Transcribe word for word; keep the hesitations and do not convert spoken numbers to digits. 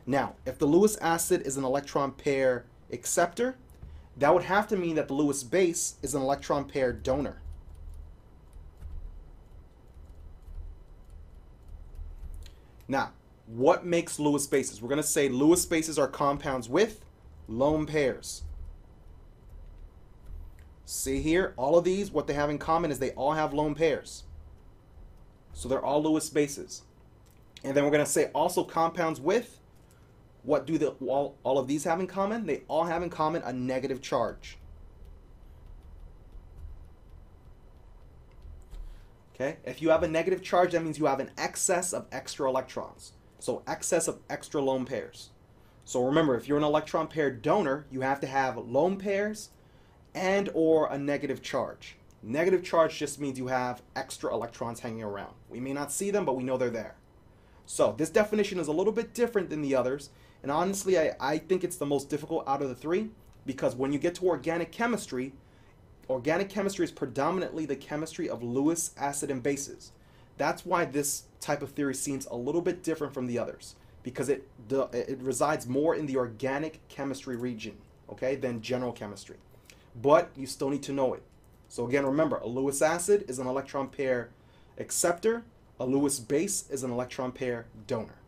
Now, if the Lewis acid is an electron pair acceptor, that would have to mean that the Lewis base is an electron pair donor. Now, what makes Lewis bases? We're going to say Lewis bases are compounds with lone pairs. See here, all of these, what they have in common is they all have lone pairs. So they're all Lewis bases. And then we're going to say also compounds with, what do the, all, all of these have in common? They all have in common a negative charge. Okay, if you have a negative charge, that means you have an excess of extra electrons. So excess of extra lone pairs. So remember, if you're an electron pair donor, you have to have lone pairs and or a negative charge. Negative charge just means you have extra electrons hanging around. We may not see them, but we know they're there. So this definition is a little bit different than the others, and honestly I, I think it's the most difficult out of the three, because when you get to organic chemistry, organic chemistry is predominantly the chemistry of Lewis acid and bases. That's why this type of theory seems a little bit different from the others, because it, the, it resides more in the organic chemistry region, okay, than general chemistry. But you still need to know it. So again, remember, a Lewis acid is an electron pair acceptor, a Lewis base is an electron pair donor.